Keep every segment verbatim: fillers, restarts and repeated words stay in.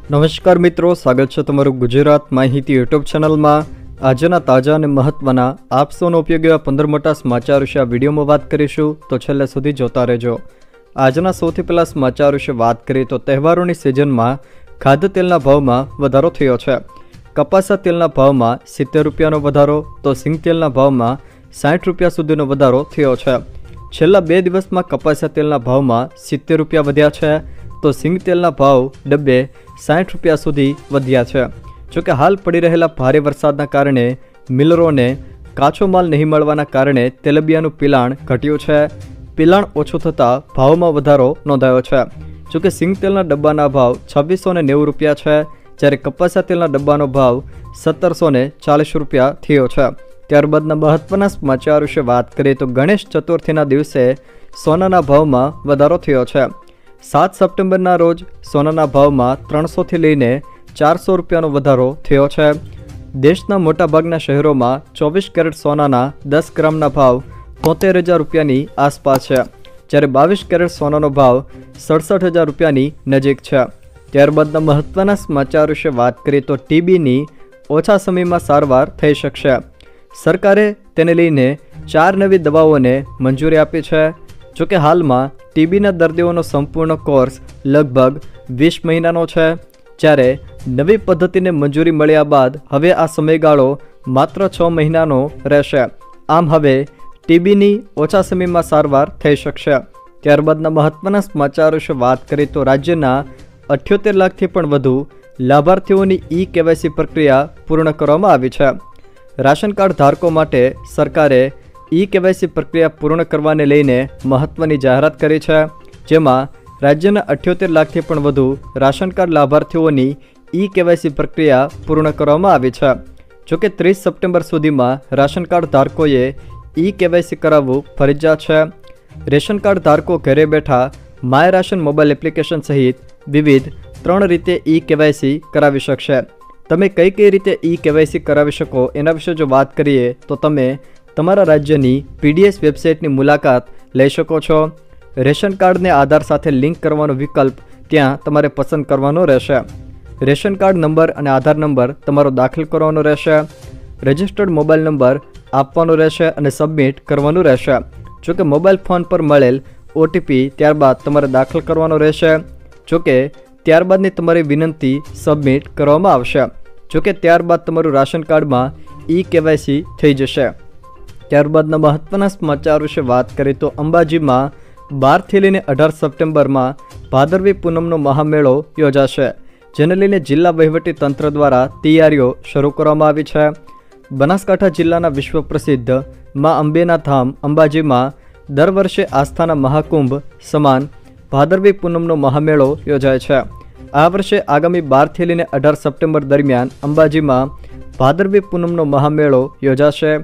નમસ્કાર મિત્રો, સ્વાગત છે તમારું ગુજરાત માહિતી યુટ્યુબ ચેનલમાં। આજના તાજા અને મહત્વના આપ સૌનો ઉપયોગી એવા પંદર મોટા સમાચાર વિશે આ વિડીયોમાં વાત કરીશું, તો છેલ્લે સુધી જોતા રહેજો। આજના સૌથી પહેલા સમાચાર વિશે વાત કરીએ તો તહેવારોની સિઝનમાં ખાદ્ય તેલના ભાવમાં વધારો થયો છે। કપાસા તેલના ભાવમાં સિત્તેર રૂપિયાનો વધારો તો સિંગ તેલના ભાવમાં સાઠ રૂપિયા સુધીનો વધારો થયો છે। છેલ્લા બે દિવસમાં કપાસા તેલના ભાવમાં સિત્તેર રૂપિયા વધ્યા છે તો સિંગ તેલના ભાવ ડબ્બે સાઠ રૂપિયા સુધી વધ્યા છે। જોકે હાલ પડી રહેલા ભારે વરસાદના કારણે મિલરોને કાચો માલ નહીં મળવાના કારણે તેલબિયાનું પિલાણ ઘટ્યું છે। પિલાણ ઓછું થતાં ભાવમાં વધારો નોંધાયો છે। જોકે સિંગ તેલના ડબ્બાના ભાવ છવ્વીસો ને નેવું રૂપિયા છે, જ્યારે કપાસા તેલના ડબ્બાનો ભાવ સત્તરસો ને ચાલીસ રૂપિયા થયો છે। ત્યારબાદના મહત્વના સમાચાર વિશે વાત કરીએ તો ગણેશ ચતુર્થીના દિવસે સોનાના ભાવમાં વધારો થયો છે। સાત સપ્ટેમ્બરના રોજ સોનાના ભાવમાં ત્રણસોથી લઈને ચારસો રૂપિયાનો વધારો થયો છે। દેશના મોટાભાગના શહેરોમાં ચોવીસ કેરેટ સોનાના દસ ગ્રામના ભાવ તોતેર હજાર રૂપિયાની આસપાસ છે, જ્યારે બાવીસ કેરેટ સોનાનો ભાવ સડસઠ હજાર રૂપિયાની નજીક છે। ત્યારબાદના મહત્વના સમાચાર વિશે વાત કરીએ તો ટીબીની ઓછા સમયમાં સારવાર થઈ શકશે। સરકારે તેને લઈને ચાર નવી દવાઓને મંજૂરી આપી છે। જોકે હાલમાં ટીબીના દર્દીઓનો સંપૂર્ણ કોર્સ લગભગ વીસ મહિનાનો છે, જ્યારે નવી પદ્ધતિને મંજૂરી મળ્યા બાદ હવે આ સમયગાળો માત્ર છ મહિનાનો રહેશે। આમ હવે ટીબીની ઓછા સમયમાં સારવાર થઈ શકશે। ત્યારબાદના મહત્વના સમાચાર વિશે વાત કરીએ તો રાજ્યના અઠ્યોતેર લાખથી પણ વધુ લાભાર્થીઓની ઈ કેવાયસી પ્રક્રિયા પૂર્ણ કરવામાં આવી છે। રાશન કાર્ડ ધારકો માટે સરકારે ઈ કેવાયસી પ્રક્રિયા પૂર્ણ કરવાને લઈને મહત્વની જાહેરાત કરી છે, જેમાં રાજ્યના અઠ્યોતેર લાખથી પણ વધુ રાશન કાર્ડ લાભાર્થીઓની ઈ કેવાયસી પ્રક્રિયા પૂર્ણ કરવામાં આવી છે। જોકે ત્રીસ સપ્ટેમ્બર સુધીમાં રાશન કાર્ડ ધારકોએ ઈ કેવાયસી કરાવવું ફરજિયાત છે। રેશન કાર્ડ ધારકો ઘરે બેઠા માય રાશન મોબાઈલ એપ્લિકેશન સહિત વિવિધ ત્રણ રીતે ઈ કેવાયસી કરાવી શકશે। તમે કઈ કઈ રીતે ઈ કેવાયસી કરાવી શકો એના વિશે જો વાત કરીએ તો તમે તમારા રાજ્યની પીડીએસ વેબસાઇટની મુલાકાત લઈ શકો છો। રેશન કાર્ડને આધાર સાથે લિંક કરવાનો વિકલ્પ ત્યાં તમારે પસંદ કરવાનો રહેશે। રેશન કાર્ડ નંબર અને આધાર નંબર તમારો દાખલ કરવાનો રહેશે। રજિસ્ટર્ડ મોબાઈલ નંબર આપવાનો રહેશે અને સબમિટ કરવાનું રહેશે। જોકે મોબાઈલ ફોન પર મળેલ ઓટીપી ત્યારબાદ તમારે દાખલ કરવાનો રહેશે। જોકે ત્યારબાદની તમારી વિનંતી સબમિટ કરવામાં આવશે। જોકે ત્યારબાદ તમારું રાશન કાર્ડમાં ઈ કેવાયસી થઈ જશે। ત્યારબાદના મહત્વના સમાચાર વિશે વાત કરીએ તો અંબાજીમાં બારથી લઈને અઢાર સપ્ટેમ્બરમાં ભાદરવી પૂનમનો મહામેળો યોજાશે, જેને લઈને જિલ્લા વહીવટી તંત્ર દ્વારા તૈયારીઓ શરૂ કરવામાં આવી છે। બનાસકાંઠા જિલ્લાના વિશ્વ પ્રસિદ્ધ મા અંબેના ધામ અંબાજીમાં દર વર્ષે આસ્થાના મહાકુંભ સમાન ભાદરવી પૂનમનો મહામેળો યોજાય છે। આ વર્ષે આગામી બારથી લઈને અઢાર સપ્ટેમ્બર દરમિયાન અંબાજીમાં ભાદરવી પૂનમનો મહામેળો યોજાશે,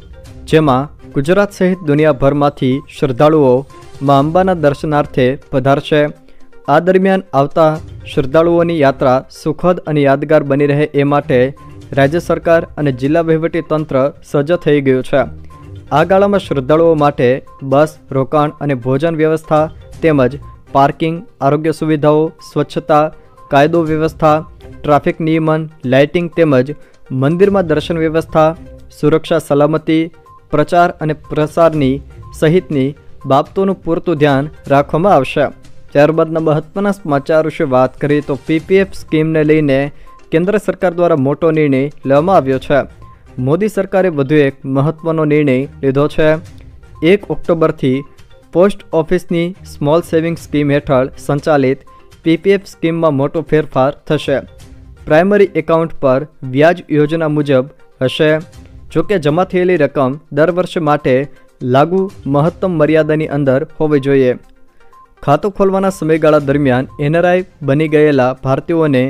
જેમાં ગુજરાત સહિત દુનિયાભરમાંથી શ્રદ્ધાળુઓ મા અંબાના દર્શનાર્થે પધારશે। આ દરમિયાન આવતા શ્રદ્ધાળુઓની યાત્રા સુખદ અને યાદગાર બની રહે એ માટે રાજ્ય સરકાર અને જિલ્લા વહીવટી તંત્ર સજ્જ થઈ ગયું છે। આ ગાળામાં શ્રદ્ધાળુઓ માટે બસ, રોકાણ અને ભોજન વ્યવસ્થા તેમજ પાર્કિંગ, આરોગ્ય સુવિધાઓ, સ્વચ્છતા, કાયદો વ્યવસ્થા, ટ્રાફિક નિયમન, લાઇટિંગ તેમજ મંદિરમાં દર્શન વ્યવસ્થા, સુરક્ષા સલામતી, પ્રચાર અને પ્રસારની સહિતની બાબતોનું પૂરતું ધ્યાન રાખવામાં આવશે। ત્યારબાદના મહત્વના સમાચાર વિશે વાત કરીએ તો પીપીએફ સ્કીમને લઈને કેન્દ્ર સરકાર દ્વારા મોટો નિર્ણય લેવામાં આવ્યો છે। મોદી સરકારે વધુ એક મહત્વનો નિર્ણય લીધો છે। એક ઓક્ટોબરથી પોસ્ટ ઓફિસની સ્મોલ સેવિંગ સ્કીમ હેઠળ સંચાલિત પીપીએફ સ્કીમમાં મોટો ફેરફાર થશે। પ્રાઇમરી એકાઉન્ટ પર વ્યાજ યોજના મુજબ હશે। જોકે જમા થયેલી રકમ દર વર્ષ માટે લાગુ મહત્તમ મર્યાદાની અંદર હોવી જોઈએ। ખાતું ખોલવાના સમયગાળા દરમિયાન એનઆરઆઈ બની ગયેલા ભારતીયોને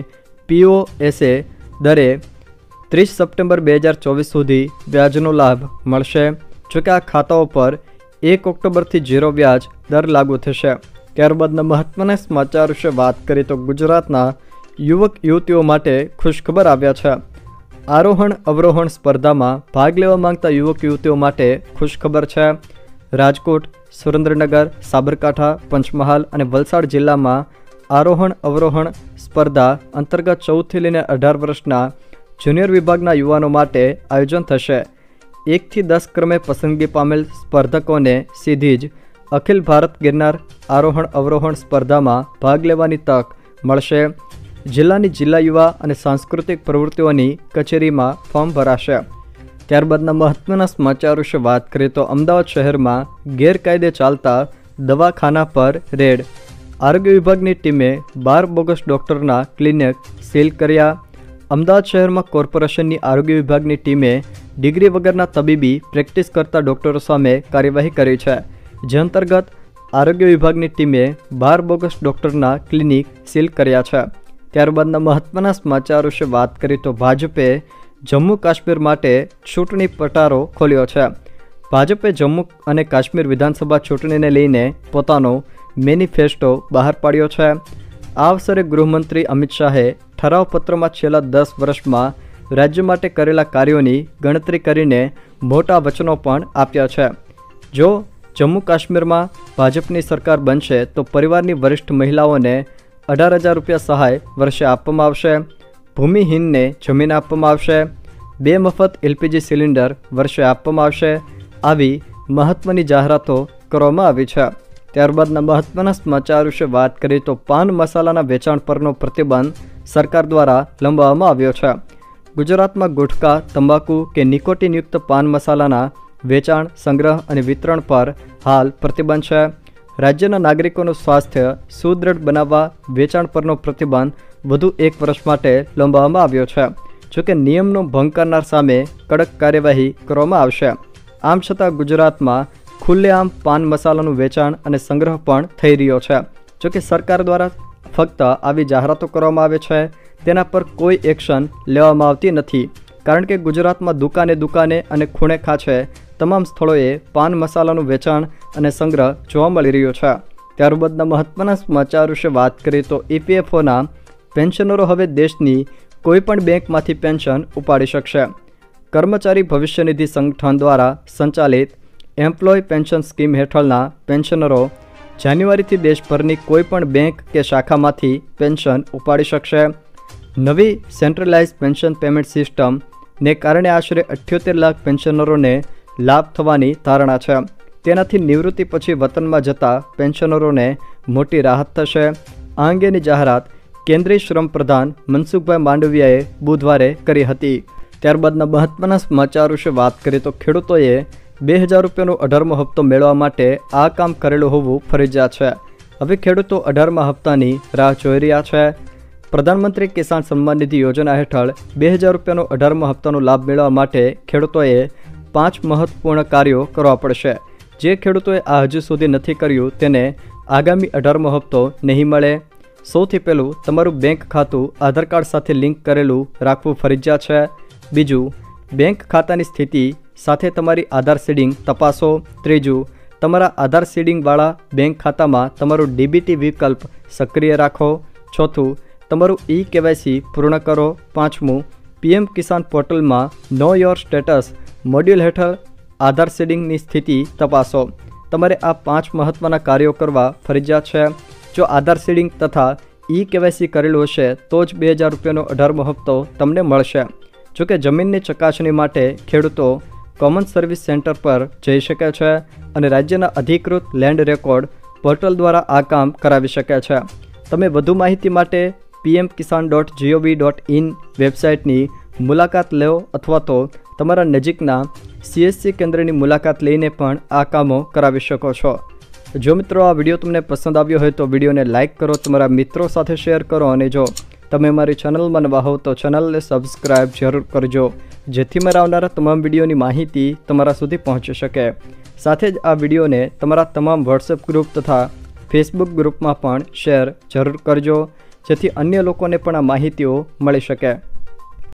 પીઓએસએ દરે ત્રીસ સપ્ટેમ્બર બે હજાર ચોવીસ સુધી વ્યાજનો લાભ મળશે। જોકે આ ખાતાઓ પર એક ઓક્ટોબરથી ઝીરો વ્યાજ દર લાગુ થશે। ત્યારબાદના મહત્વના સમાચાર વિશે વાત કરીએ તો ગુજરાતના યુવક યુવતીઓ માટે ખુશખબર આવ્યા છે। આરોહણ અવરોહણ સ્પર્ધામાં ભાગ લેવા માંગતા યુવક યુવતીઓ માટે ખુશખબર છે। રાજકોટ, સુરેન્દ્રનગર, સાબરકાંઠા, પંચમહાલ અને વલસાડ જિલ્લામાં આરોહણ અવરોહણ સ્પર્ધા અંતર્ગત ચૌદથી લઈને અઢાર વર્ષના જુનિયર વિભાગના યુવાનો માટે આયોજન થશે। એકથી દસ ક્રમે પસંદગી પામેલ સ્પર્ધકોને સીધી જ અખિલ ભારત ગિરનાર આરોહણ અવરોહણ સ્પર્ધામાં ભાગ લેવાની તક મળશે। જિલ્લાની જિલ્લા યુવા અને સાંસ્કૃતિક પ્રવૃત્તિઓની કચેરીમાં ફોર્મ ભરાશે। ત્યારબાદના મહત્વના સમાચાર વિશે વાત કરીએ તો અમદાવાદ શહેરમાં ગેરકાયદે ચાલતા દવાખાના પર રેડ। આરોગ્ય વિભાગની ટીમે બાર બોગસ ડૉક્ટરના ક્લિનિક સીલ કર્યા। અમદાવાદ શહેરમાં કોર્પોરેશનની આરોગ્ય વિભાગની ટીમે ડિગ્રી વગરના તબીબી પ્રેક્ટિસ કરતા ડૉક્ટરો સામે કાર્યવાહી કરી છે, જે અંતર્ગત આરોગ્ય વિભાગની ટીમે બાર બોગસ ડૉક્ટરના ક્લિનિક સીલ કર્યા છે। ત્યારબાદના મહત્વના સમાચાર વિશે વાત કરીએ તો ભાજપે જમ્મુ કાશ્મીર માટે ચૂંટણી પટારો ખોલ્યો છે। ભાજપે જમ્મુ અને કાશ્મીર વિધાનસભા ચૂંટણીને લઈને પોતાનો મેનિફેસ્ટો બહાર પાડ્યો છે। આ અવસરે ગૃહમંત્રી અમિત શાહે ઠરાવપત્રમાં છેલ્લા દસ વર્ષમાં રાજ્ય માટે કરેલા કાર્યોની ગણતરી કરીને મોટા વચનો પણ આપ્યા છે। જો જમ્મુ કાશ્મીરમાં ભાજપની સરકાર બનશે તો પરિવારની વરિષ્ઠ મહિલાઓને અઢાર હજાર રૂપિયા સહાય વર્ષે આપવામાં આવશે। ભૂમિહીનને જમીન આપવામાં આવશે। બે મફત એલપીજી સિલિન્ડર વર્ષે આપવામાં આવશે। આવી મહત્વની જાહેરાતો કરવામાં આવી છે। ત્યારબાદના મહત્વના સમાચાર વિશે વાત કરીએ તો પાન મસાલાના વેચાણ પરનો પ્રતિબંધ સરકાર દ્વારા લંબાવવામાં આવ્યો છે। ગુજરાતમાં ગુટખા, તંબાકુ કે નિકોટિનયુક્ત પાન મસાલાના વેચાણ, સંગ્રહ અને વિતરણ પર હાલ પ્રતિબંધ છે। રાજ્યના નાગરિકોનું સ્વાસ્થ્ય સુદૃઢ બનાવવા વેચાણ પરનો પ્રતિબંધ વધુ એક વર્ષ માટે લંબાવવામાં આવ્યો છે। જોકે નિયમનો ભંગ કરનાર સામે કડક કાર્યવાહી કરવામાં આવશે। આમ છતાં ગુજરાતમાં ખુલ્લેઆમ પાન મસાલાનું વેચાણ અને સંગ્રહ પણ થઈ રહ્યો છે। જોકે સરકાર દ્વારા ફક્ત આવી જાહેરાતો કરવામાં આવે છે, તેના પર કોઈ એક્શન લેવામાં આવતી નથી, કારણ કે ગુજરાતમાં દુકાને દુકાને અને ખૂણે ખાંચે તમામ સ્થળોએ પાન મસાલાનું વેચાણ અને સંગ્રહ જોવા મળી રહ્યો છે। ત્યારબાદના મહત્વના સમાચાર વિશે વાત કરીએ તો ઈપીએફઓના પેન્શનરો હવે દેશની કોઈપણ બેંકમાંથી પેન્શન ઉપાડી શકશે। કર્મચારી ભવિષ્ય નિધિ સંગઠન દ્વારા સંચાલિત એમ્પ્લોય પેન્શન સ્કીમ હેઠળના પેન્શનરો જાન્યુઆરીથી દેશભરની કોઈપણ બેંક કે શાખામાંથી પેન્શન ઉપાડી શકશે। નવી સેન્ટ્રલાઇઝ પેન્શન પેમેન્ટ સિસ્ટમને કારણે આશરે અઠ્યોતેર લાખ પેન્શનરોને લાભ થવાની ધારણા છે। તેનાથી નિવૃત્તિ પછી વતનમાં જતા પેન્શનરોને મોટી રાહત થશે। આ અંગેની જાહેરાત કેન્દ્રીય શ્રમ પ્રધાન મનસુખભાઈ માંડવિયાએ બુધવારે કરી હતી। ત્યારબાદના મહત્વના સમાચાર વિશે વાત કરીએ તો ખેડૂતોએ બે હજાર રૂપિયાનો અઢારમો હપ્તો મેળવવા માટે આ કામ કરેલું હોવું ફરજિયાત છે। હવે ખેડૂતો અઢારમા હપ્તાની રાહ જોઈ રહ્યા છે। પ્રધાનમંત્રી કિસાન સન્માન નિધિ યોજના હેઠળ બે હજાર રૂપિયાનો અઢારમા હપ્તાનો લાભ મેળવવા માટે ખેડૂતોએ પાંચ મહત્વપૂર્ણ કાર્યો કરવા પડશે। જે ખેડૂતોએ આ હજુ સુધી નથી કર્યું તેને આગામી અઢારમો હપ્તો નહીં મળે। સૌથી પહેલું, તમારું બેંક ખાતું આધાર કાર્ડ સાથે લિંક કરેલું રાખવું ફરજિયાત છે। બીજું, બેંક ખાતાની સ્થિતિ સાથે તમારી આધાર સીડિંગ તપાસો। ત્રીજું, તમારા આધાર સીડિંગવાળા બેંક ખાતામાં તમારું ડીબીટી વિકલ્પ સક્રિય રાખો। ચોથું, તમારું ઈ કેવાયસી પૂર્ણ કરો। પાંચમું, પીએમ કિસાન પોર્ટલમાં નો યોર સ્ટેટસ મોડ્યુલ હેઠળ આધાર સીડિંગની સ્થિતિ તપાસો। તમારે આ પાંચ મહત્વના કાર્યો કરવા ફરજિયાત છે। જો આધાર સીડિંગ તથા ઈ કેવાયસી કરેલું હશે તો જ બે હજાર રૂપિયાનો અઢારમો હપ્તો તમને મળશે। જોકે જમીનની ચકાસણી માટે ખેડૂતો કોમન સર્વિસ સેન્ટર પર જઈ શકે છે અને રાજ્યના અધિકૃત લેન્ડ રેકોર્ડ પોર્ટલ દ્વારા આ કામ કરાવી શકે છે। તમે વધુ માહિતી માટે PM Kisan dot G O V dot in વેબસાઇટની મુલાકાત લો અથવા તો તમારા નજીકના સીએસસી કેન્દ્રની મુલાકાત લઈને પણ આ કામો કરાવી શકો છો। જો મિત્રો આ વિડીયો તમને પસંદ આવ્યો હોય તો વિડીયોને લાઇક કરો, તમારા મિત્રો સાથે શેર કરો અને જો તમે મારી ચેનલમાં નવા હો તો ચેનલને સબસ્ક્રાઈબ જરૂર કરજો, જેથી મારા આવનારા તમામ વિડીયોની માહિતી તમારા સુધી પહોંચી શકે। સાથે જ આ વિડીયોને તમારા તમામ વોટ્સએપ ગ્રુપ તથા ફેસબુક ગ્રુપમાં પણ શેર જરૂર કરજો, જેથી અન્ય લોકોને પણ આ માહિતીઓ મળી શકે।